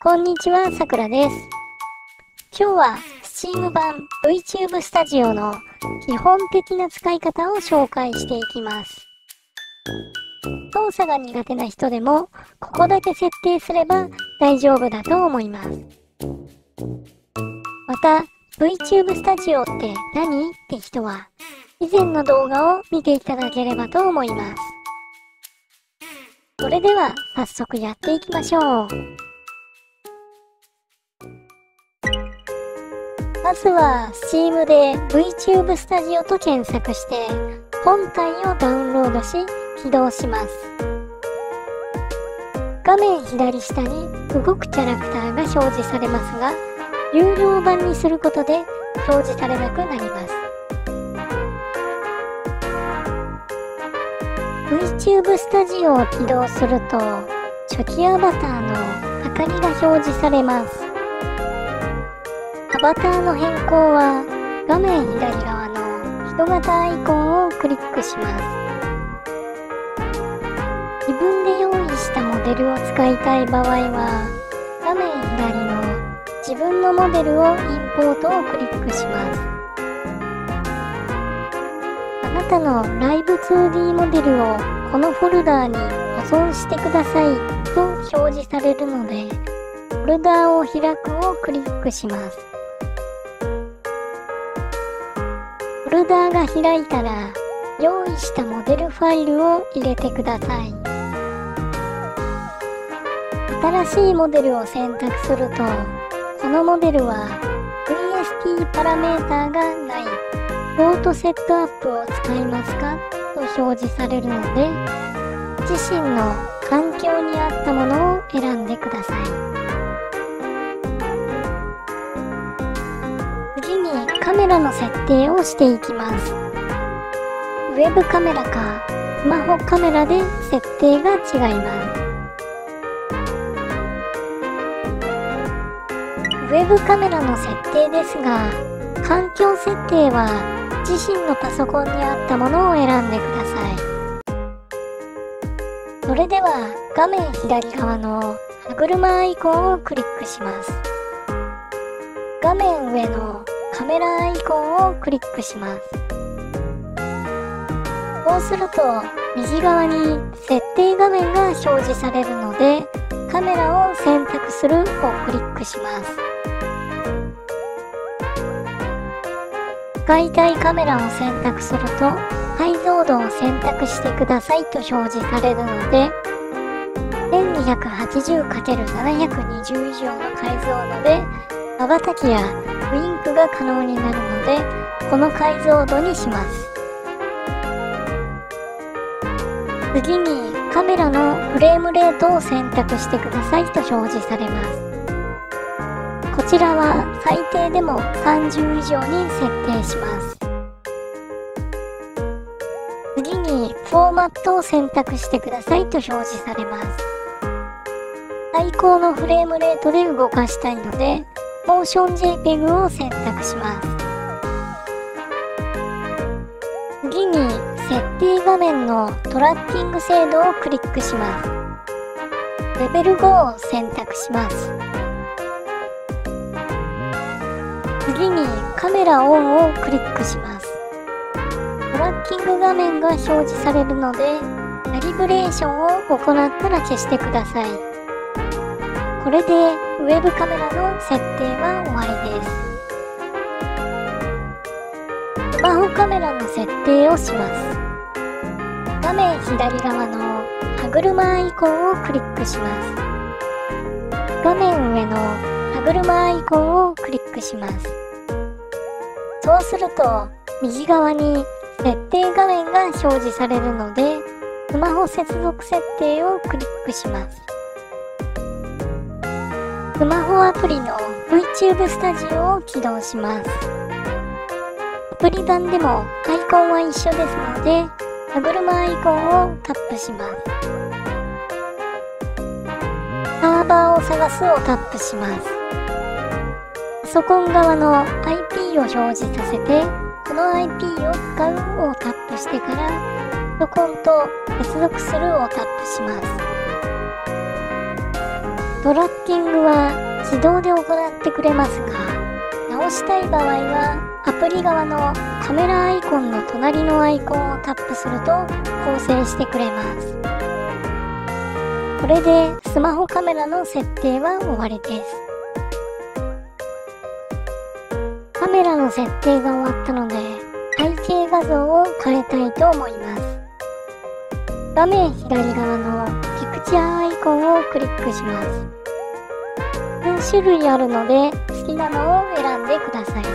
こんにちは、さくらです。今日は Steam 版 VTube Studio の基本的な使い方を紹介していきます。操作が苦手な人でもここだけ設定すれば大丈夫だと思います。また VTube Studio って何って人は以前の動画を見ていただければと思います。それでは早速やっていきましょう。まずは Steam で VTube Studio と検索して本体をダウンロードし起動します。画面左下に動くキャラクターが表示されますが、有料版にすることで表示されなくなります。VTube Studio を起動すると初期アバターの明かりが表示されます。アバターの変更は画面左側の人型アイコンをクリックします。自分で用意したモデルを使いたい場合は画面左の自分のモデルをインポートをクリックします。あなたのライブ 2D モデルをこのフォルダーに保存してくださいと表示されるので、フォルダーを開くをクリックします。フォルダーが開いたら用意したモデルファイルを入れてください。新しいモデルを選択すると、このモデルは VST パラメータがないオートセットアップを使いますかと表示されるので、自身の環境に合ったものを選んでください。次にカメラの設定をしていきます。ウェブカメラかスマホカメラで設定が違います。ウェブカメラの設定ですが、環境設定は自身のパソコンに合ったものを選んでください。それでは画面左側の歯車アイコンをクリックします。画面上のカメラアイコンをクリックします。そうすると右側に設定画面が表示されるので、カメラを選択するをクリックします。使いたいカメラを選択すると解像度を選択してくださいと表示されるので、 1280×720 以上の解像度で瞬きやウインクが可能になるので、この解像度にします。次にカメラのフレームレートを選択してくださいと表示されます。こちらは最低でも30以上に設定します。次にフォーマットを選択してくださいと表示されます。最高のフレームレートで動かしたいので、モーション JPEG を選択します。次に設定画面のトラッキング精度をクリックします。レベル5を選択します。次にカメラオンをクリックします。トラッキング画面が表示されるので、カリブレーションを行ったら消してください。これでウェブカメラの設定は終わりです。スマホカメラの設定をします。画面左側の歯車アイコンをクリックします。画面上の歯車アイコンをクリックします。そうすると右側に設定画面が表示されるので、スマホ接続設定をクリックします。スマホアプリの VTube Studio を起動します。アプリ版でもアイコンは一緒ですので、歯車アイコンをタップします。サーバーを探すをタップします。パソコン側の IP を表示させて、この IP を使うをタップしてから、パソコンと接続するをタップします。 トラッキングは自動で行ってくれますが、直したい場合はアプリ側のカメラアイコンの隣のアイコンをタップすると構成してくれます。これでスマホカメラの設定は終わりです。カメラの設定が終わったので、背景画像を変えたいと思います。画面左側のピクチャーアイコンをクリックします。数種類あるので好きなのを選んでください。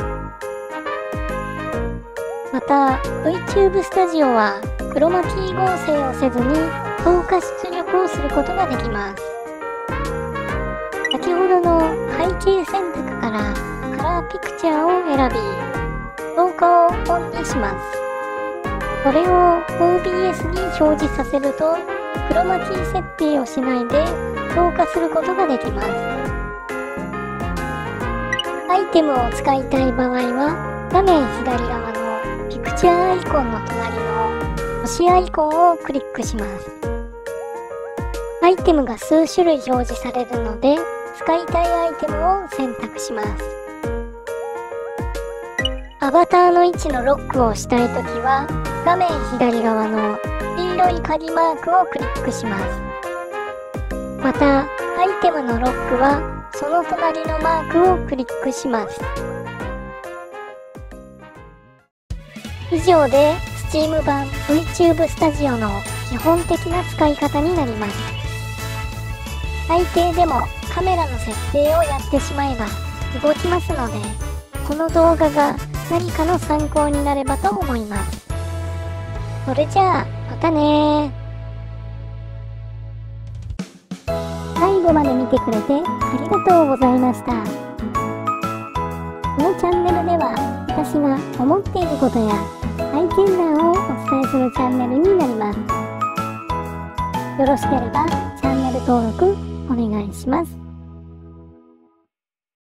また VTube スタジオはクロマキー合成をせずに透過出力をすることができます。先ほどの背景選択からカラーピクチャーを選び、透過をオンにします。それを OBS に表示させると、クロマキー設定をしないで透過することができます。アイテムを使いたい場合は、画面左側のピクチャーアイコンの隣の星アイコンをクリックします。アイテムが数種類表示されるので、使いたいアイテムを選択します。アバターの位置のロックをしたいときは、画面左側の黄色い鍵マークをクリックします。また、アイテムのロックは、その隣のマークをクリックします。以上で Steam 版 VTube Studio の基本的な使い方になります。最低でもカメラの設定をやってしまえば動きますので、この動画が何かの参考になればと思います。それじゃあ、またねー。最後まで見てくれてありがとうございました。このチャンネルでは私が思っていることや体験談をお伝えするチャンネルになります。よろしければチャンネル登録お願いします。